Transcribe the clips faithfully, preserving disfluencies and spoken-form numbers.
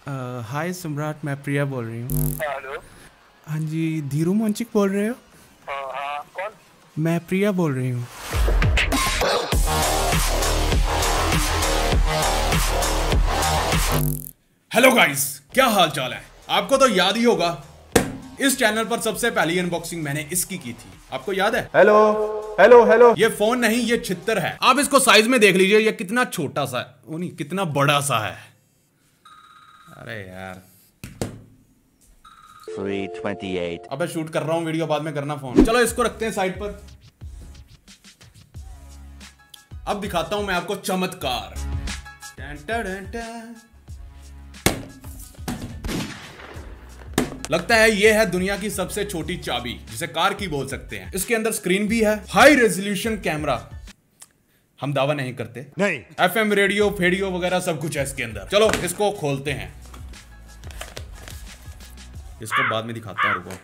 हाय सम्राट, मैं प्रिया बोल रही हूँ। हेलो। हाँ जी, धीरू मंचिक बोल रहे हो? हाँ हाँ, कौन? मैं प्रिया बोल रही हूँ। हेलो गाइस, क्या हाल चाल है? आपको तो याद ही होगा, इस चैनल पर सबसे पहली अनबॉक्सिंग मैंने इसकी की थी। आपको याद है? Hello hello hello. ये फोन नहीं, ये छित्तर है। आप इसको साइज में देख लीजिए, ये कितना छोटा सा है, वो नहीं कितना बड़ा सा है। अरे यार three twenty-eight अबे शूट कर रहा हूँ वीडियो, बाद में करना फोन। चलो इसको रखते हैं साइड पर। अब दिखाता हूं मैं आपको चमत्कार। लगता है ये है दुनिया की सबसे छोटी चाबी, जिसे कार की बोल सकते हैं। इसके अंदर स्क्रीन भी है, हाई रेजोल्यूशन कैमरा। हम दावा नहीं करते, नहीं। एफएम रेडियो फेडियो वगैरह सब कुछ है इसके अंदर। चलो इसको खोलते हैं, इसको बाद में दिखाता हूं, रुको।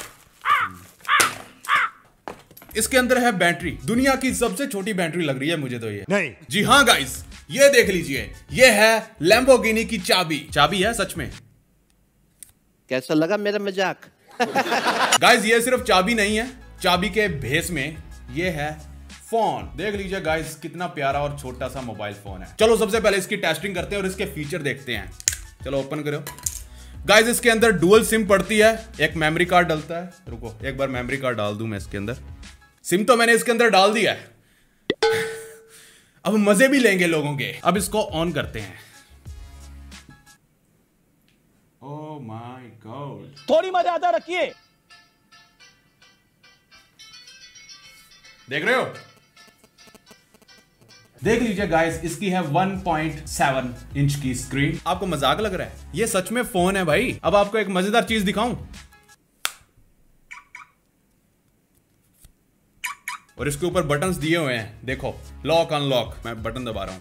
इसके अंदर है बैटरी, दुनिया की सबसे छोटी बैटरी लग रही है मुझे तो ये। नहीं। जी हाँ गाइस, ये देख लीजिए, ये है लैम्बोर्गिनी की चाबी। चाबी है सच में। कैसा लगा मेरा मजाक? गाइस ये सिर्फ चाबी नहीं है, चाबी के भेस में ये है फोन। देख लीजिए गाइस, कितना प्यारा और छोटा सा मोबाइल फोन है। चलो सबसे पहले इसकी टेस्टिंग करते हैं और इसके फीचर देखते हैं। चलो ओपन करो गाइस। इसके अंदर डुअल सिम पड़ती है, एक मेमोरी कार्ड डलता है। रुको एक बार मेमोरी कार्ड डाल दूं मैं इसके अंदर। सिम तो मैंने इसके अंदर डाल दिया है, अब मजे भी लेंगे लोगों के। अब इसको ऑन करते हैं। ओह माय गॉड, थोड़ी मर्यादा रखिए। देख रहे हो? देख लीजिए गाइस, इसकी है वन पॉइंट सेवन इंच की स्क्रीन। आपको मजाक लग रहा है? ये सच में फोन है भाई। अब आपको एक मजेदार चीज दिखाऊं, और इसके ऊपर बटन्स दिए हुए हैं, देखो लॉक अनलॉक। मैं बटन दबा रहा हूं,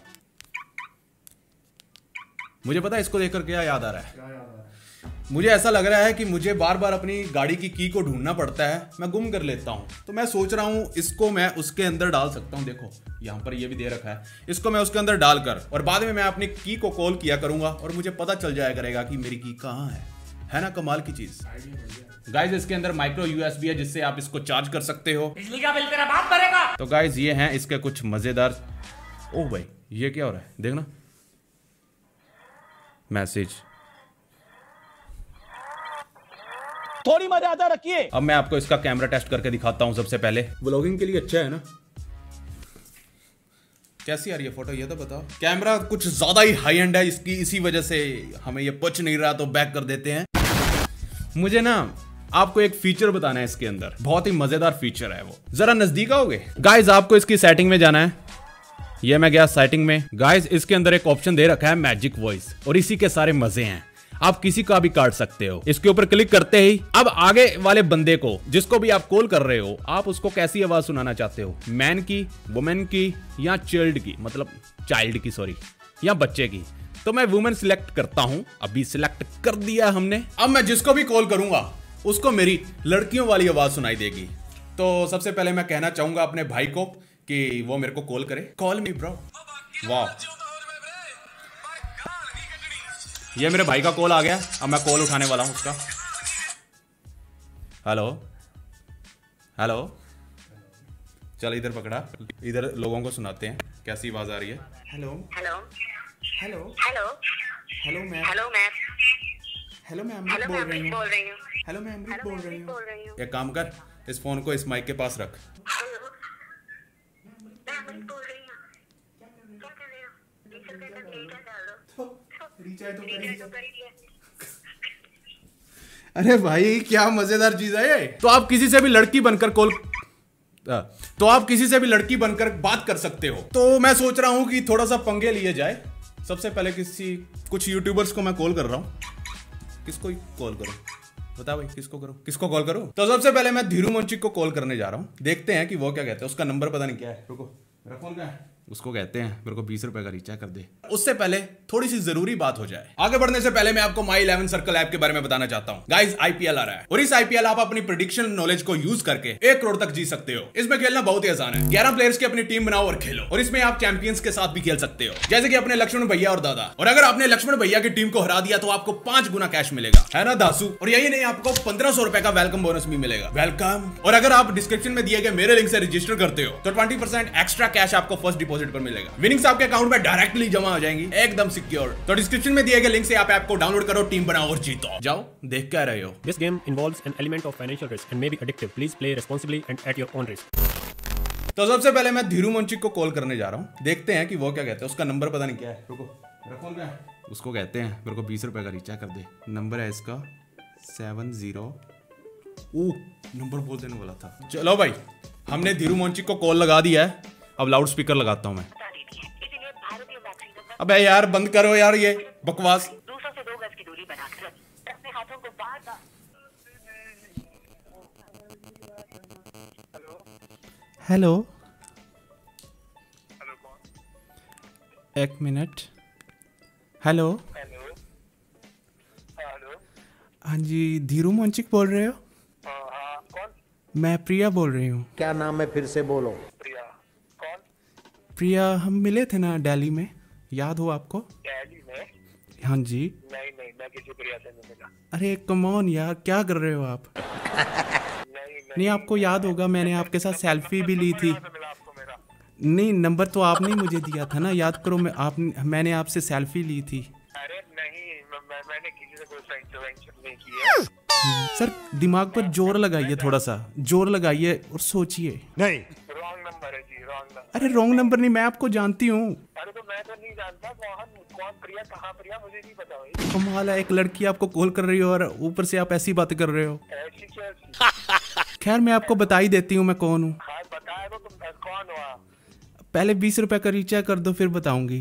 मुझे पता है इसको देखकर क्या याद आ रहा है। क्या याद आ रहा है? मुझे ऐसा लग रहा है कि मुझे बार बार अपनी गाड़ी की की को ढूंढना पड़ता है, मैं गुम कर लेता हूं। तो मैं सोच रहा हूं इसको मैं उसके अंदर डाल सकता हूं। देखो यहां पर ये भी दे रखा है, इसको मैं उसके अंदर डालकर और बाद में मैं अपनी की को कॉल किया करूंगा और मुझे पता चल जाया करेगा कि मेरी की कहां है। है ना कमाल की चीज? गाइज इसके अंदर माइक्रो यूएसबी है, जिससे आप इसको चार्ज कर सकते हो। बिजली का बिल तेरा बाप भरेगा। तो गाइज ये हैं इसके कुछ मजेदार। ओह भाई ये क्या हो रहा है, देखना मैसेज। थोड़ी मर्यादा रखिए। अब मैं आपको इसका कैमरा टेस्ट करके दिखाता हूं। सबसे पहले व्लॉगिंग के लिए अच्छा है ना? कैसी आ रही है फोटो ये तो बताओ। कैमरा कुछ ज्यादा ही हाई एंड है इसकी, इसी वजह से हमें ये पच नहीं रहा, तो बैक कर देते हैं। मुझे ना आपको एक फीचर बताना है इसके अंदर, बहुत ही मजेदार फीचर है वो। जरा नजदीक आओगे? गाइस आपको इसकी सेटिंग में जाना है। ये मैं गया सेटिंग में। गाइस इसके अंदर एक ऑप्शन दे रखा है मैजिक वॉइस, और इसी के सारे मजे हैं। आप किसी का भी काट सकते हो। इसके ऊपर क्लिक करते ही अब आगे वाले बंदे को, जिसको भी आप कॉल कर रहे हो, आप उसको कैसी आवाज सुनाना चाहते हो, मैन की, वुमेन की या चाइल्ड की, मतलब चाइल्ड की सॉरी, या बच्चे की। तो मैं वुमेन सिलेक्ट करता हूं, अभी सिलेक्ट कर दिया हमने। अब मैं जिसको भी कॉल करूंगा उसको मेरी लड़कियों वाली आवाज सुनाई देगी। तो सबसे पहले मैं कहना चाहूंगा अपने भाई को कि वो मेरे को कॉल करे। Call me bro. वाह, ये मेरे भाई का कॉल आ गया। अब मैं कॉल उठाने वाला हूं उसका। हेलो हेलो, चल इधर पकड़ा, इधर लोगों को सुनाते हैं कैसी आवाज आ रही है। Hello hello hello hello hello ma'am. Hello ma'am. Hello मैं हेलो अमृत मैं बोल रही अमृत हूँ। बोल रही हूँ। हेलो मैं अमृत हेलो बोल मैं रही अमृत बोल हूँ। रही हूँ। एक काम कर, इस फोन को इस माइक के पास रख। हेलो मैं अमृत बोल रही हूँ। क्या कर रहे हो? रिचार्ज का डेटा डाल दो। रिचार्ज तो कर रिचार्ज तो कर ही दिया। अरे भाई क्या मजेदार चीज है ये। तो आप किसी से भी लड़की बनकर कॉल तो आप किसी से भी लड़की बनकर बात कर सकते हो। तो मैं सोच रहा हूं कि थोड़ा सा पंगे लिए जाए। सबसे पहले किसी कुछ यूट्यूबर्स को मैं कॉल कर रहा हूं। किसको कॉल करूं बता भाई, किसको करूं, किसको कॉल करूं? तो सबसे पहले मैं धीरू मंचिक को कॉल करने जा रहा हूं। देखते हैं कि वो क्या कहते हैं। उसका नंबर पता नहीं क्या है, रुको मेरा फोन क्या है। उसको कहते हैं मेरे को बीस रुपए का रिचार्ज कर दे। उससे पहले थोड़ी सी जरूरी बात हो जाए। आगे बढ़ने से पहले मैं आपको माई इलेवन सर्कल ऐप के बारे में बताना चाहता हूं। गाइस, आईपीएल आ रहा है और इस आईपीएल आप अपनी प्रेडिक्शन नॉलेज को यूज करके एक करोड़ तक जीत सकते हो। इसमें खेलना बहुत ही आसान है। ग्यारह प्लेयर्स की अपनी टीम बनाओ और खेलो, और इसमें आप चैंपियंस के साथ भी खेल सकते हो, जैसे कि अपने लक्ष्मण भैया और दादा। और अगर आपने लक्ष्मण भैया की टीम को हरा दिया तो आपको पांच गुना कैश मिलेगा, है ना दासू? और यही नहीं, आपको पंद्रह सौ रुपए का वेलकम बोनस भी मिलेगा। वेलकम। और अगर आप डिस्क्रिप्शन में दिए गए मेरे लिंक से रजिस्टर करते हो तो ट्वेंटी परसेंट एक्स्ट्रा कैश आपको फर्स्ट डिपॉजिट पर मिलेगा। विनिंग्स आपके अकाउंट में डायरेक्टली जमा हो जाएंगी, एकदम सिक्योर। तो डिस्क्रिप्शन में दिए गए लिंक से आप ऐप को डाउनलोड करो, टीम बनाओ और जीतो। जाओ, देख क्या रहे हो। This game involves an element of financial risk and may be addictive. Please play responsibly and at your own risk. तो सबसे पहले मैं धीरू मंचिक को कॉल करने जा रहा हूँ, देखते हैं कि वो क्या कहते हैं। उसका नंबर पता नहीं क्या है, रुको, मेरा फोन क्या है। उसको कहते हैं मेरे को बीस रुपए का रिचार्ज कर दे। नंबर है इसका सेवन जीरो। ओ, नंबर बोल देने वाला था। चलो भाई, हमने धीरू मंचिक को कॉल लगा दिया है। अब लाउड स्पीकर लगाता हूँ मैं। अबे यार बंद करो यार ये बकवास। दूसरों से दो गज की दूरी बनाकर रखें। अपने हाथों को बार बार। हेलो। एक मिनट। हेलो। हेलो। हेलो। हाँ जी, धीरू मंचिक बोल रहे हो? हाँ, कौन? मैं प्रिया बोल रही हूँ। क्या नाम है, फिर से बोलो। प्रिया। कौन? प्रिया, हम मिले थे ना दिल्ली में, याद हो आपको? दिल्ली में? हाँ जी। नहीं नहीं, मैं किसी प्रिया से नहीं मिला। अरे कम ऑन यार, क्या कर रहे हो आप? नहीं नहीं, आपको याद होगा मैंने आपके साथ सेल्फी भी ली थी। मिला आपको मेरा? नहीं, नंबर तो आपने मुझे दिया था ना, याद करो। मैं आप मैंने आपसे सेल्फी ली थी। अरे नहीं, मैं, मैं, मैंने किसी से कोई फ्रेंडशिप वेंडशिप नहीं की है। सर, दिमाग पर जोर लगाइए, थोड़ा सा जोर लगाइए और सोचिए। नहीं, रॉन्ग नंबर है जी, रॉन्ग नंबर। अरे रॉन्ग नंबर नहीं, मैं आपको जानती हूँ। अरे तो मैं तो नहीं जानता कौन कौन प्रिया, कहाँ प्रिया, मुझे नहीं पता भाई। कमाल है, एक लड़की आपको कॉल कर रही हो और ऊपर से आप ऐसी बातें कर रहे हो। ऐसी क्या चीज़? खैर, मैं आपको बता ही देती हूँ मैं कौन हूँ। हाँ बताया तो, तुम कौन हो आप? पहले बीस रुपए का रिचार्ज कर दो, फिर बताऊंगी।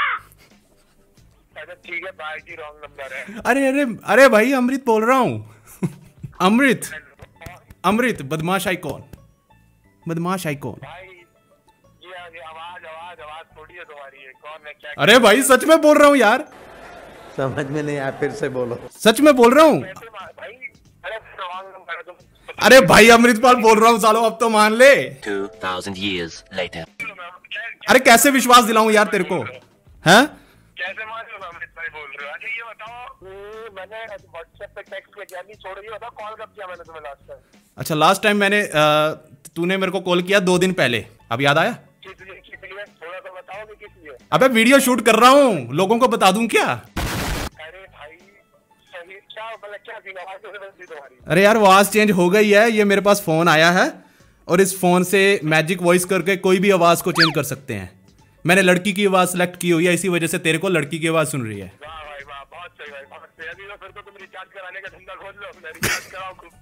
अच्छा ठीक है, बाय जी, रॉन्ग नंबर है। अरे अरे अरे भाई, अमृत बोल रहा हूँ। अमृत अमृत बदमाश आइकॉन, बदमाश आइकॉन। भाई ये आवाज आवाज आवाज थोड़ी है तुम्हारी, है कौन है क्या? अरे भाई, सच में बोल रहा हूँ यार, समझ में नहीं आया, फिर से बोलो। सच में बोल रहा हूँ। कैसे मा- भाई अरे रॉन्ग नंबर है तुम। अरे भाई, अमृतपाल बोल रहा हूँ सालो, अब तो मान ले। Two thousand years later. अरे कैसे विश्वास दिलाऊं यार तेरे को, हैं? कैसे मान लो अमृत भाई बोल रहे हो? अच्छा ये बताओ, हम्म, मैंने व्हाट्सएप पे टेक्स्ट किया, अभी छोड़ो, ये बताओ कॉल कब किया मैंने तुम्हें लास्ट टाइम? अच्छा, लास्ट टाइम मैंने अ, तूने मेरे को कॉल किया दो दिन पहले, अब याद आया? किस लिए किस लिए थोड़ा तो बताओ कि किस लिए? अबे वीडियो शूट कर रहा हूँ, लोगों को बता दूं क्या? अरे भाई सही क्या मतलब, क्या थी आवाज कैसे बदली तुम्हारी? अरे यार, आवाज चेंज हो गई है। ये मेरे पास फोन आया है और इस फोन से मैजिक वॉइस करके कोई भी आवाज को चेंज कर सकते हैं। मैंने लड़की की आवाज सेलेक्ट की हुई है, इसी वजह से तेरे को लड़की की आवाज सुन रही है। वाह भाई वाह, बहुत सही भाई, बहुत सही। अभी तो फिर तो तुम रिचार्ज कराने का धंधा खोल लो अपना, रिचार्ज कराओ खूब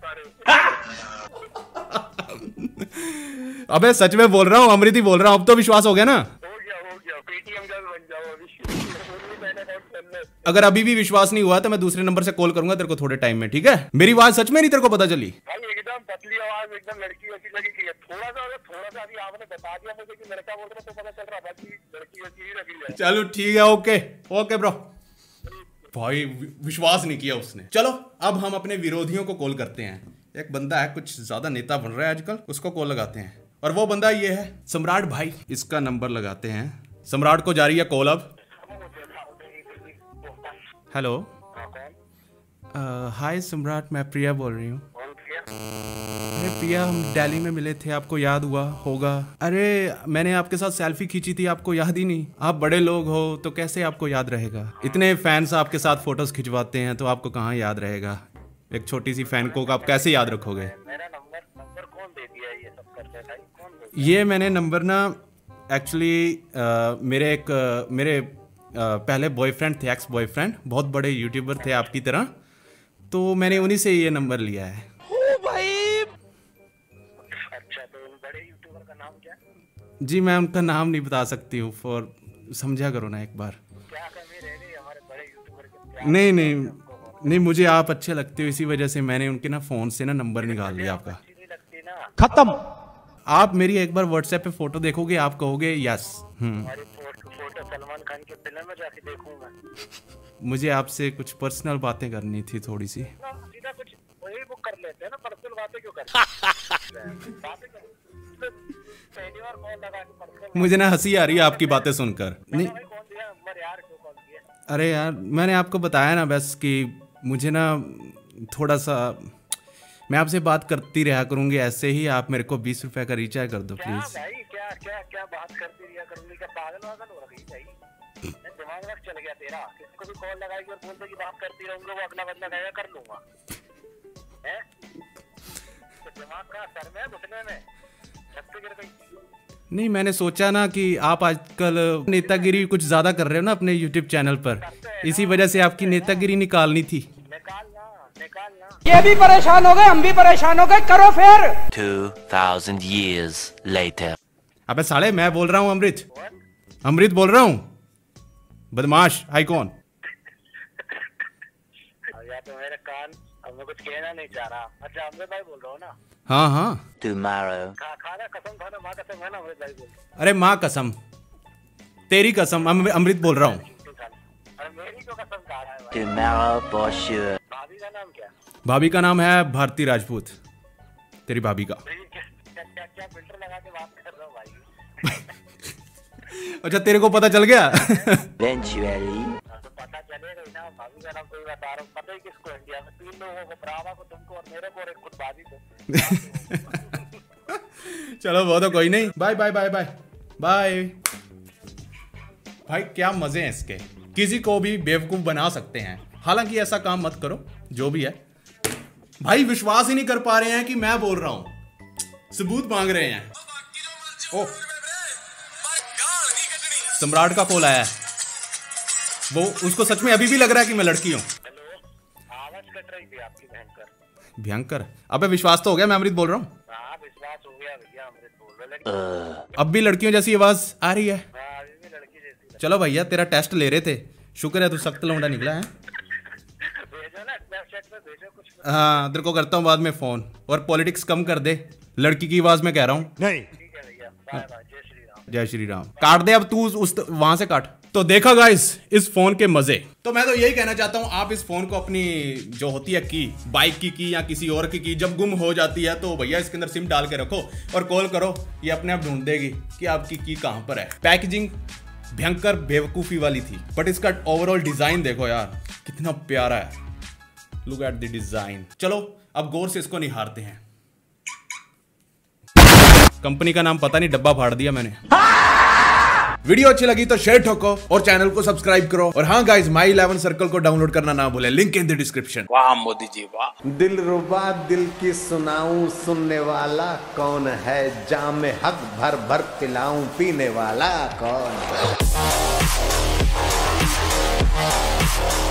सारे। अबे सच में बोल रहा हूँ, अमृत ही बोल रहा हूँ। अब तो विश्वास हो गया ना? हो गया हो गया, पेटीएम गर्ल बन जाओ अभी। मैंने अकाउंट करना। अगर अभी भी विश्वास नहीं हुआ तो मैं दूसरे नंबर से कॉल करूंगा तेरे को थोड़े टाइम में, ठीक है? मेरी आवाज सच में नहीं तेरे को पता चली? भाई एकदम पतली आवाज, एकदम लड़की वैसी लगी कि थोड़ा सा अगर थोड़ा सा अभी आपने बता दिया मुझे कि लड़का बोल रहा, तो पता चल रहा बाकी लड़की वैसी ही लगी है। चलो ठीक है, ओके ओके ब्रो। भाई वि- विश्वास नहीं किया उसने। चलो अब हम अपने विरोधियों को कॉल करते हैं। एक बंदा है कुछ ज्यादा नेता बन रहा है आजकल, उसको कॉल लगाते हैं। और वो बंदा ये है सम्राट भाई। इसका नंबर लगाते हैं। सम्राट को जा रही है कॉल अब। हेलो। हाय सम्राट, मैं प्रिया बोल रही हूँ। कौन प्रिया? अरे प्रिया, हम दिल्ली में मिले थे, आपको याद हुआ होगा। अरे मैंने आपके साथ सेल्फी खींची थी, आपको याद ही नहीं? आप बड़े लोग हो तो कैसे आपको याद रहेगा? इतने फैंस आपके साथ फोटोज खिंचवाते हैं तो आपको कहाँ याद रहेगा? एक छोटी सी फैन को आप कैसे याद रखोगे? मेरा नंबर नंबर कौन दे दिया ये सब करने का? कौन दे? ये मैंने नंबर ना एक्चुअली मेरे एक अ, मेरे अ, पहले बॉयफ्रेंड थे, एक्स बॉयफ्रेंड, बहुत बड़े यूट्यूबर थे आपकी तरह, तो मैंने उन्हीं से ये नंबर लिया है। अच्छा तो उन बड़े यूट्यूबर का नाम क्या है? जी मैं उनका नाम नहीं बता सकती हूँ, फॉर समझा करो ना एक बार। क्या कमी रह गई हमारे बड़े यूट्यूबर के? नहीं नहीं नहीं, मुझे आप अच्छे लगते हो, इसी वजह से मैंने उनके ना फोन से ना नंबर निकाल लिया आपका। अच्छी नहीं लगती ना। खत्म। आप मेरी एक बार व्हाट्सएप पे फोटो देखोगे, आप कहोगे यस। हम्म हमारी फोटो फोटो सलमान खान की फिल्म में जाके देखूंगा। मुझे आपसे कुछ पर्सनल बातें करनी थी थोड़ी सी। ना सीधा कुछ वही बुक कर लेते हैं ना, पर्सनल बातें क्यों करते हैं? बातें कर पहली बार कॉल लगा के पर्सनल। मुझे ना हंसी आ रही है आपकी बातें सुनकर। नहीं भाई कौन दिया नंबर यार, क्यों कॉल किया? अरे यार मैंने आपको बताया ना बस कि मुझे ना थोड़ा सा, मैं आपसे बात करती रहा करूँगी ऐसे ही, आप मेरे को बीस रुपए का रिचार्ज कर दो क्या प्लीज। भाई क्या क्या क्या बात करती रिया करूंगी? क्या पागल वागल हो रही भाई? मैं दिमाग रख चल गया तेरा। किसी को भी कॉल लगाएगी और बोल दे कि बात करती रहूंगी, वो अगला बंदा कहेगा कर लूंगा। हैं? तो दिमाग का सर में घुटने में छत पे गिर गई। नहीं मैंने सोचा ना कि आप आजकल नेतागिरी कुछ ज्यादा कर रहे हो ना अपने यूट्यूब चैनल पर, इसी वजह से आपकी नेतागिरी निकालनी थी। निकालना निकालना। ये भी परेशान हो गए, हम भी परेशान हो गए, करो फिर। Two thousand years later. अबे साले मैं बोल रहा हूँ अमृत, अमृत बोल रहा हूँ, बदमाश आइकॉन। या तो मेरे कान, अब मैं कुछ कहना नहीं चाह रहा। अच्छा अमृत भाई बोल रहा हूँ ना? हाँ हाँ Tomorrow. खा खाना कसम खाना, माँ कसम है ना अमृत भाई बोल रहा हूँ। अरे माँ कसम, तेरी कसम, अम- अमृत बोल रहा हूँ। अरे मेरी को कसम खा रहा है भाई। Tomorrow for sure. भाभी का नाम क्या? भाभी का नाम है भारती राजपूत, तेरी भाभी का। क्या क्या क्या फिल्टर लगा के बात कर रहा हूँ भाई? अच्छा तेरे को पता चल गया? Eventually. हाँ, तो पता चलेगा ही ना। भाभी का नाम कोई बता रहा हूँ, पता ही किसको? इंडिया में तीन लोगों को, ब्रावा को, तुमको और मेरे को, और एक खुद भाभी को। चलो वो तो कोई नहीं, bye bye bye bye bye. भाई क्या मजे हैं इसके, किसी को भी बेवकूफ बना सकते हैं। हालांकि ऐसा काम मत करो, जो भी है। भाई विश्वास ही नहीं कर पा रहे हैं कि मैं बोल रहा हूं, सबूत मांग रहे हैं। ओ सम्राट का कॉल आया है, वो उसको सच में अभी भी लग रहा है कि मैं लड़की हूँ। हेलो, आवाज कट रही थी आपकी भयंकर। भयंकर। अबे विश्वास तो हो गया मैं अमृत बोल रहा हूँ। हाँ विश्वास हो गया भैया, अमृत बोल रहे, लेकिन अब भी लड़कियों जैसी आवाज आ रही है। हाँ, अभी भी लड़की जैसी चलो भैया तेरा टेस्ट ले रहे थे, शुक्र है तू सख्त लौंडा निकला है। भेजो ना स्नैपचैट में, भेजो कुछ। हाँ तेरे को करता हूँ बाद में फोन, और पॉलिटिक्स कम कर दे, लड़की की आवाज में कह रहा हूँ। ठीक है भैया, बाय बाय, जय श्री राम। जय श्री राम। काट दे अब तू उस वहां से काट। तो देखा गाइस इस फोन के मजे। तो मैं तो यही कहना चाहता हूँ, आप इस फोन को अपनी जो होती है की, बाइक की की या किसी और की की जब गुम हो जाती है तो भैया इसके अंदर सिम डाल के रखो और कॉल करो, ये अपने आप ढूंढ देगी कि आपकी की कहां पर है। पैकेजिंग भयंकर बेवकूफी वाली थी, बट इसका ओवरऑल डिजाइन देखो यार कितना प्यारा है। Look at the design. चलो अब गौर से इसको निहारते हैं। कंपनी का नाम पता नहीं, डब्बा फाड़ दिया मैंने। वीडियो अच्छी लगी तो शेयर ठोको और चैनल को सब्सक्राइब करो। और हाँ गाइस, माई इलेवन सर्कल को डाउनलोड करना ना भूलें, लिंक इन द डिस्क्रिप्शन। वाह मोदी जी वाह। दिल रुबा दिल की सुनाऊं सुनने वाला कौन है, जाम हक भर भर पिलाऊं पीने वाला कौन है।